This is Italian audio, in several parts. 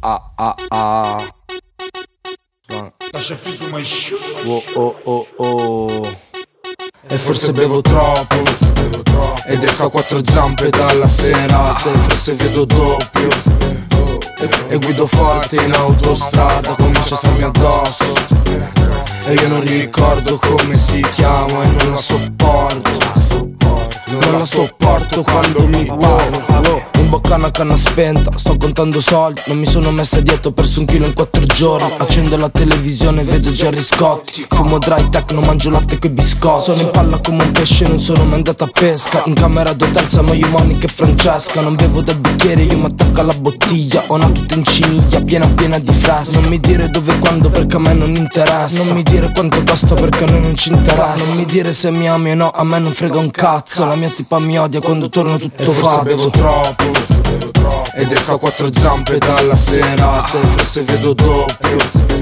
Lascia finto mai sciù. E forse bevo troppo ed esco a quattro zampe dalla serata. E forse vedo doppio e guido forte in autostrada. Comincia a starmi addosso e io non ricordo come si chiama. E non la sopporto, non la sopporto quando mi parlo. In bocca una canna spenta, sto contando soldi, non mi sono messa dietro, ho perso 1 chilo in 4 giorni. Accendo la televisione, vedo Gerry Scotti, fumo dry tech, non mangio latte coi biscotti. Sono in palla come un pesce, non sono mai andata a pesca. In camera d'hotel siamo io, Monica e Francesca. Non bevo dal bicchiere, io mi attacco alla bottiglia. Ho una tutta in ciniglia, piena piena di fresca. Non mi dire dove e quando perché a me non interessa. Non mi dire quanto costa perché a noi non ci interessa. Non mi dire se mi ami o no, a me non frega un cazzo. La mia tipa mi odia quando torno tutto fatto. Forse bevo troppo ed esco a quattro zampe dalla serata. E forse vedo doppio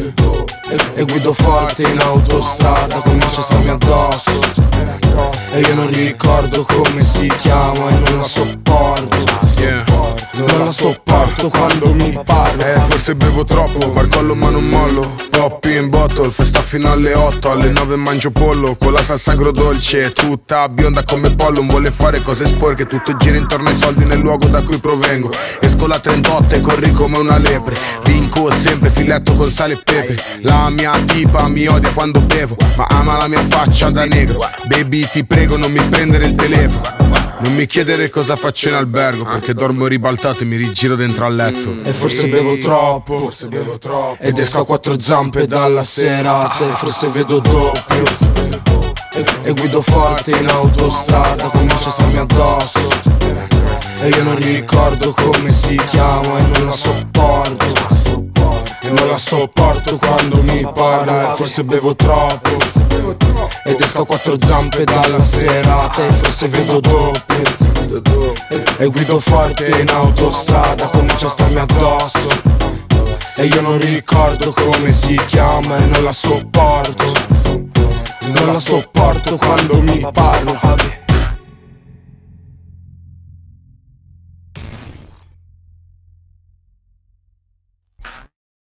e guido forte in autostrada. Comincia a starmi addosso e io non ricordo come si chiama. E non la sopporto, non la sopporto quando mi parlo. Forse bevo troppo, barcollo ma non mollo. Poppi in bottle, festa fino alle 8. Alle 9 mangio pollo con la salsa agrodolce. Tutta bionda come pollo, non vuole fare cose sporche. Tutto gira intorno ai soldi nel luogo da cui provengo. Esco la 38 e corri come una lepre. Vinco sempre, filetto con sale e pepe. La mia tipa mi odia quando bevo, ma ama la mia faccia da negro. Baby ti prego non mi prendere il telefono. Non mi chiedere cosa faccio in albergo, perché dormo ribaltato e mi rigiro dentro al letto. E forse bevo troppo ed esco a quattro zampe dalla serata. E forse vedo doppio e guido forte in autostrada. Comincia a starmi addosso e io non ricordo come si chiama. E non la sopporto, non la sopporto quando mi parla. E forse bevo troppo ed esco a quattro zampe dalla serata. E forse vedo doppio e guido forte in autostrada. Comincia a starmi addosso e io non ricordo come si chiama. E non la sopporto, non la sopporto quando mi parlo.